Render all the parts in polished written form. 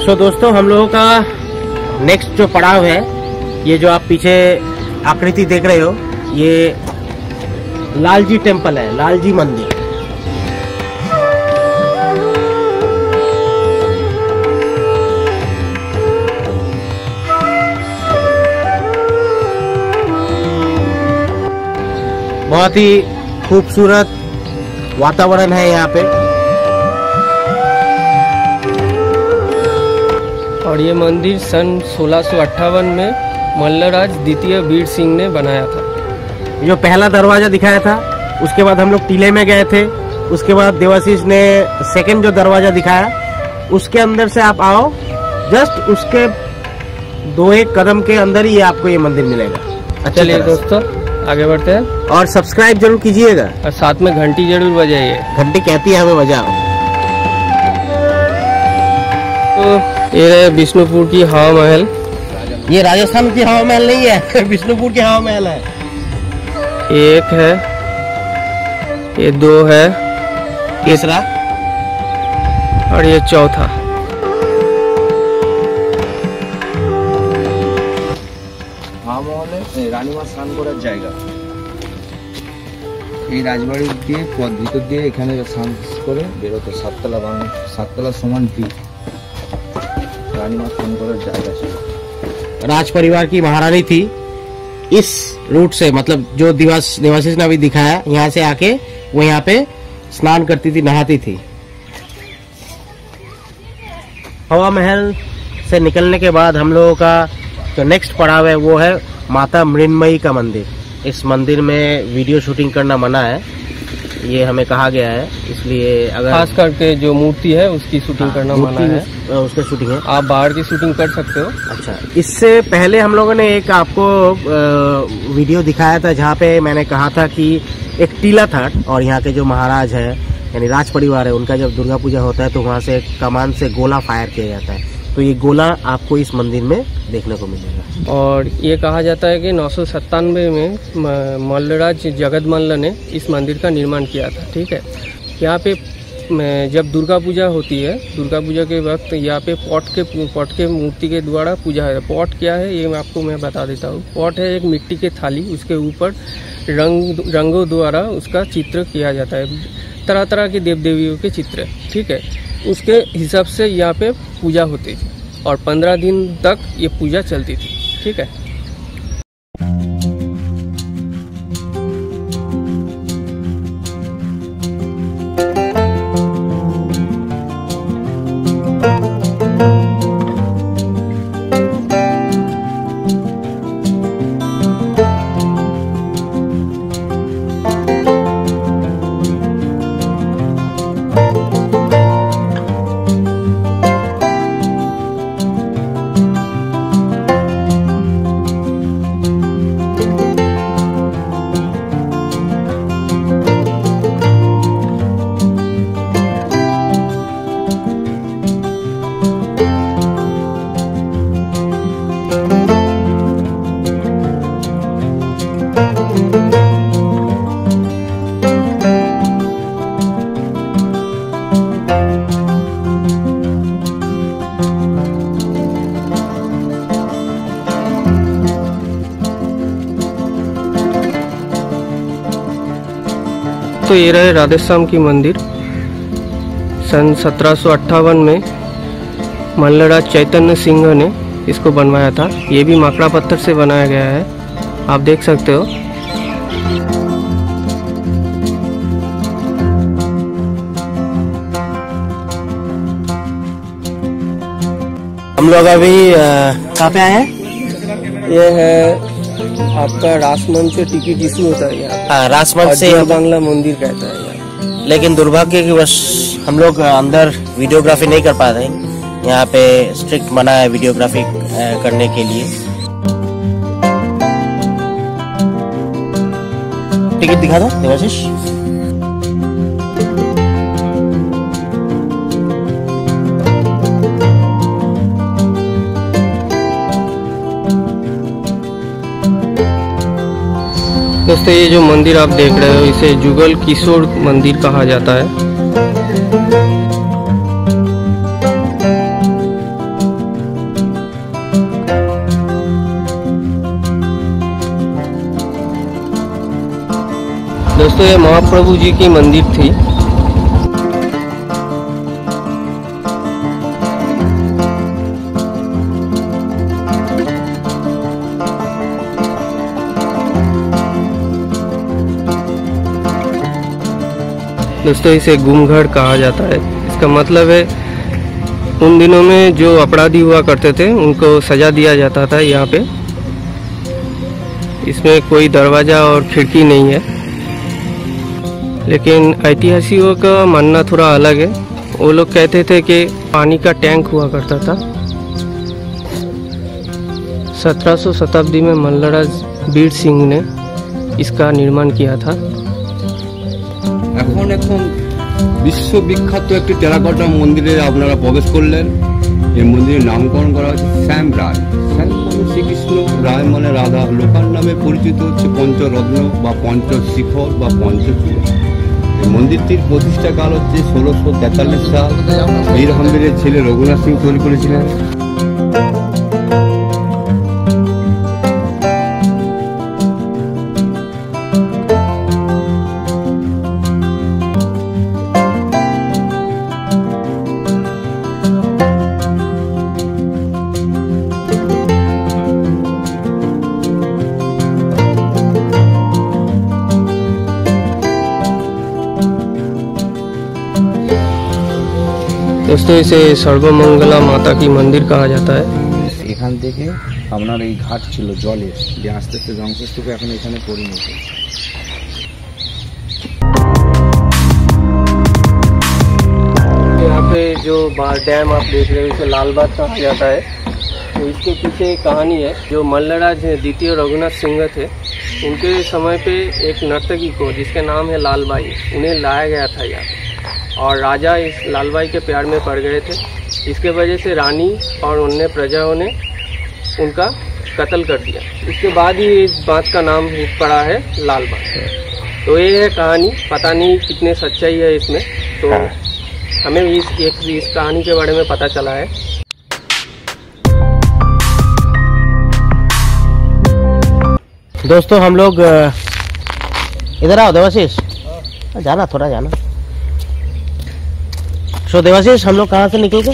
सो दोस्तों, हम लोगों का नेक्स्ट जो पड़ाव है, ये जो आप पीछे आकृति देख रहे हो, ये लालजी टेम्पल है, लालजी मंदिर। बहुत ही खूबसूरत वातावरण है यहाँ पे। और ये मंदिर सन 1658 में मल्लराज द्वितीय वीर सिंह ने बनाया था। जो पहला दरवाजा दिखाया था, उसके बाद हम लोग टीले में गए थे, उसके बाद देवाशीष ने सेकंड जो दरवाजा दिखाया, उसके अंदर से आप आओ, जस्ट उसके 2-1 कदम के अंदर ही आपको ये मंदिर मिलेगा। चलिए दोस्तों, आगे बढ़ते हैं और सब्सक्राइब जरूर कीजिएगा और साथ में घंटी जरूर बजाइए। घंटी कहती है हमें बजाओ। तो ये है बिष्णुपुर की हवा महल। ये राजस्थान की हवा महल नहीं है, बिष्णुपुर की हवा महल है। एक है, ये 2 है, तीसरा और ये चौथा। রানীমা স্নান করার জায়গা, এই রাজবাড়ি দিয়ে পথ ভিতর দিয়ে এখানে স্নান করে বেরোতো। 7 তলা সমান দ্বীপ, রানীমা স্নান করার জায়গা ছিল। राज परिवार की महारानी थी। इस रूट से, मतलब जो देवाशीष ने अभी दिखाया, यहाँ से आके वो यहाँ पे स्नान करती थी, नहाती थी। हवा महल से निकलने के बाद हम लोगों का जो नेक्स्ट पड़ाव है वो है माता मृण्मयी का मंदिर। इस मंदिर में वीडियो शूटिंग करना मना है, ये हमें कहा गया है, इसलिए अगर खास करके जो मूर्ति है उसकी शूटिंग करना मना है। उसका शूटिंग है, आप बाहर की शूटिंग कर सकते हो। अच्छा, इससे पहले हम लोगों ने एक आपको वीडियो दिखाया था, जहाँ पे मैंने कहा था कि एक टीला था और यहाँ के जो महाराज है, यानी राज परिवार है, उनका जब दुर्गा पूजा होता है तो वहाँ से कमान से गोला फायर किया जाता है। तो ये गोला आपको इस मंदिर में देखने को मिलेगा। और ये कहा जाता है कि 997 में मल्लराज जगत मल्ल ने इस मंदिर का निर्माण किया था। ठीक है, यहाँ पे जब दुर्गा पूजा होती है, दुर्गा पूजा के वक्त यहाँ पे पॉट के मूर्ति के द्वारा पूजा है। पॉट क्या है ये मैं बता देता हूँ। पॉट है एक मिट्टी की थाली, उसके ऊपर रंगों द्वारा उसका चित्र किया जाता है, तरह तरह के देव देवियों के चित्र। ठीक है, उसके हिसाब से यहाँ पे पूजा होती थी और 15 दिन तक ये पूजा चलती थी। ठीक है, तो ये रहे राधेश्याम की मंदिर। सन 1758 में मल्लराज चैतन्य सिंह ने इसको बनवाया था। ये भी माकड़ा पत्थर से बनाया गया है, आप देख सकते हो। हम लोग अभी कहाँ पे आए हैं? ये है आपका रासमंच से टिकट इशू होता है यहाँ। रासमंच से जोर बांग्ला मंदिर कहता है यहाँ। लेकिन दुर्भाग्य की वश हम लोग अंदर वीडियोग्राफी नहीं कर पा रहे हैं। यहाँ पे स्ट्रिक्ट मना है वीडियोग्राफी करने के लिए। टिकट दिखा दो देवाशीष। दोस्तों, ये जो मंदिर आप देख रहे हो इसे जुगल किशोर मंदिर कहा जाता है। दोस्तों ये महाप्रभु जी की मंदिर थी। दोस्तों इसे गुमघर कहा जाता है। इसका मतलब है उन दिनों में जो अपराधी हुआ करते थे उनको सजा दिया जाता था यहाँ पे। इसमें कोई दरवाज़ा और खिड़की नहीं है, लेकिन ऐतिहासिकों का मानना थोड़ा अलग है। वो लोग कहते थे कि पानी का टैंक हुआ करता था। 1700 शताब्दी में मल्लराज वीर सिंह ने इसका निर्माण किया था। এখন বিশ্ববিখ্যাত একটি টেরাকোটা মন্দিরে আপনারা প্রবেশ করলেন। এই মন্দিরের নামকরণ করা হচ্ছে শ্যাম রায়। শ্যাম মানে শ্রীকৃষ্ণ, রায় মানে রাধা। লোকাল নামে পরিচিত হচ্ছে পঞ্চরত্ন বা পঞ্চশিখর বা পঞ্চচূড়া। এই মন্দিরটির প্রতিষ্ঠাকাল হচ্ছে 1643 সাল। বীর হাম্বিরের ছেলে রঘুনাথ সিং তৈরি করেছিলেন। दोस्तों इसे सर्वमंगला माता की मंदिर कहा जाता है। এখান থেকে আপনার এই ঘাট ছিল জলের, যে আস্তে আস্তে ধ্বংসস্তূপ এখন এখানে পরিণত। यहाँ पे जो डैम आप देख रहे हो इसे लाल बाग कहा जाता है। तो इसके पीछे एक कहानी है। जो मल्लराज द्वितीय रघुनाथ सिंह थे, उनके समय पे एक नर्तकी को जिसका नाम है लालबाई, उन्हें लाया गया था यहाँ, और राजा इस लालबाई के प्यार में पड़ गए थे। इसके वजह से रानी और अन्य प्रजाओं ने उनका कत्ल कर दिया। इसके बाद ही इस बात का नाम पड़ा है लालबाग। तो ये है कहानी, पता नहीं कितने सच्चाई है इसमें। तो हमें इस कहानी के बारे में पता चला है। दोस्तों हम लोग इधर आओ देवाशीष, जाना थोड़ा जाना। तो देवाशीष हम लोग कहाँ से निकल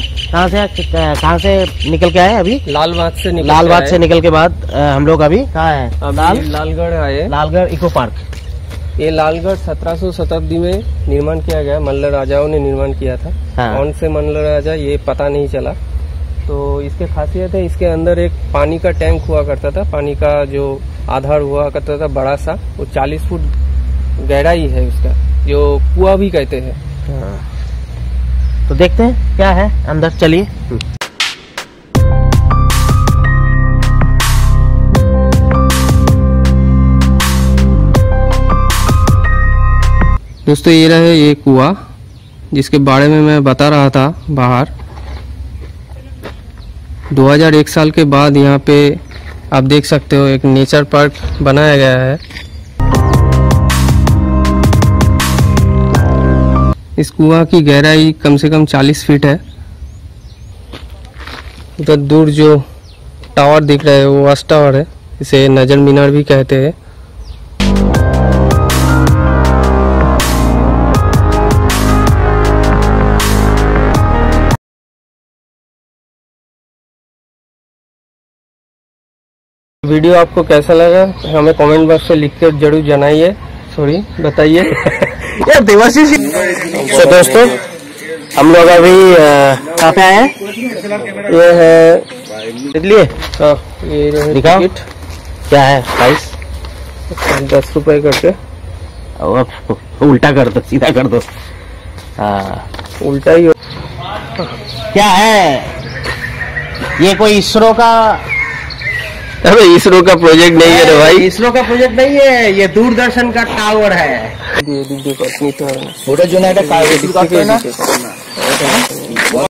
के आए अभी? लालबाग से निकल के बाद हम लोग अभी कहाँ है? लालगढ़ आए। Lalgarh eco park. ये लालगढ़ 1700 शताब्दी में निर्माण किया गया। मल्ल राजाओं ने निर्माण किया था। हाँ। कौन से मल्ल राजा ये पता नहीं चला। तो इसके खासियत है, इसके अंदर एक पानी का टैंक हुआ करता था। पानी का जो आधार हुआ करता था बड़ा सा, वो 40 फुट गहराई है उसका, जो कुआं भी कहते हैं। हाँ। तो देखते हैं क्या है अंदर, चलिए। दोस्तों ये रहे ये कुआं जिसके बारे में मैं बता रहा था बाहर। 2001 साल के बाद यहाँ पे आप देख सकते हो एक नेचर पार्क बनाया गया है। इस कुआं की गहराई कम से कम 40 फीट है। उधर दूर जो टावर दिख रहा है वो वाच टावर है, इसे नजर मीनार भी कहते हैं। वीडियो आपको कैसा लगा हमें कमेंट बॉक्स में लिख कर जरूर बताइए। यार देवाशीष। तो दोस्तों हम लोग अभी कहाँ पे आए हैं? ये है लिए। हाँ, ये दिखाओ क्या है प्राइस। 10 रुपए करके। उल्टा कर दो, सीधा कर दो। हाँ उल्टा ही। क्या है ये? कोई इसरो का? अरे इसरो का प्रोजेक्ट नहीं है रे भाई। इसरो का प्रोजेक्ट नहीं है, ये दूरदर्शन का टावर है। ওটার জন্য একটা